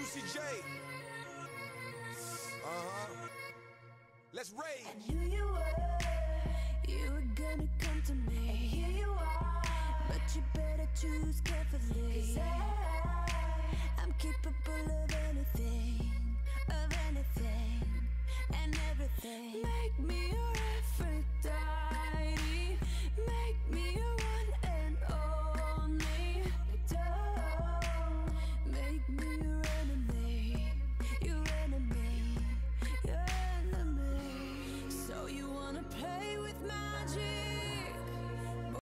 Juicy J. Let's rage. I knew you were gonna come to me. And here you are, but you better choose carefully. 'Cause I'm